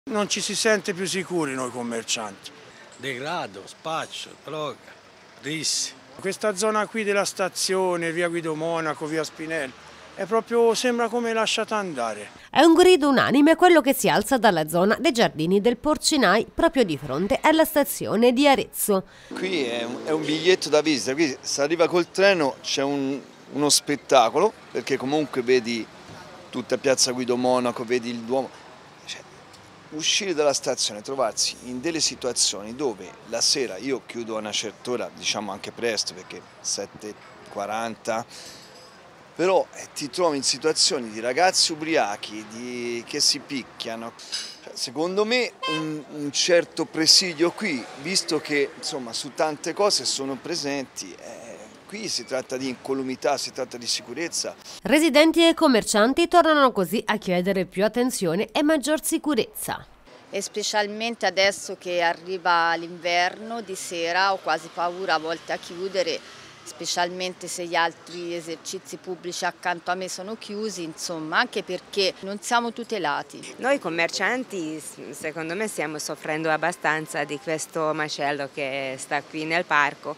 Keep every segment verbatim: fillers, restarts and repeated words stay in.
Non ci si sente più sicuri noi commercianti. Degrado, spaccio, droga, risse. Questa zona qui della stazione, via Guido Monaco, via Spinelli, è proprio, sembra come lasciata andare. È un grido unanime quello che si alza dalla zona dei giardini del Porcinai, proprio di fronte alla stazione di Arezzo. Qui è un, è un biglietto da visita, qui se arriva col treno c'è un, uno spettacolo, perché comunque vedi tutta piazza Guido Monaco, vedi il Duomo. Cioè, uscire dalla stazione, trovarsi in delle situazioni dove la sera, io chiudo a una certa ora, diciamo anche presto perché sette e quaranta, però eh, ti trovi in situazioni di ragazzi ubriachi di, che si picchiano. Cioè, secondo me un, un certo presidio qui, visto che insomma su tante cose sono presenti, eh, qui si tratta di incolumità, si tratta di sicurezza. Residenti e commercianti tornano così a chiedere più attenzione e maggior sicurezza. E specialmente adesso che arriva l'inverno, di sera ho quasi paura a volte a chiudere, specialmente se gli altri esercizi pubblici accanto a me sono chiusi, insomma, anche perché non siamo tutelati. Noi commercianti secondo me stiamo soffrendo abbastanza di questo macello che sta qui nel parco.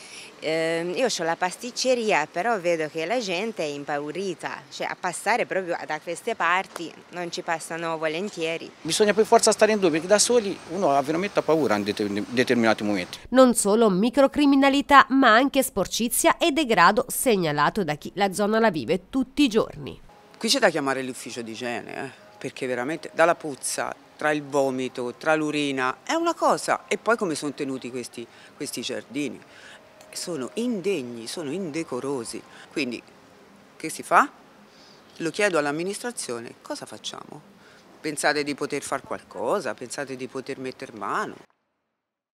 Eh, io ho la pasticceria, però vedo che la gente è impaurita, cioè a passare proprio da queste parti non ci passano volentieri. Bisogna per forza stare in due, perché da soli uno ha veramente paura in determinati momenti. Non solo microcriminalità, ma anche sporcizia e degrado segnalato da chi la zona la vive tutti i giorni. Qui c'è da chiamare l'ufficio di igiene, eh, perché veramente dalla puzza, tra il vomito, tra l'urina, è una cosa. E poi come sono tenuti questi, questi giardini. Sono indegni, sono indecorosi. Quindi che si fa? Lo chiedo all'amministrazione, cosa facciamo? Pensate di poter fare qualcosa? Pensate di poter metter mano?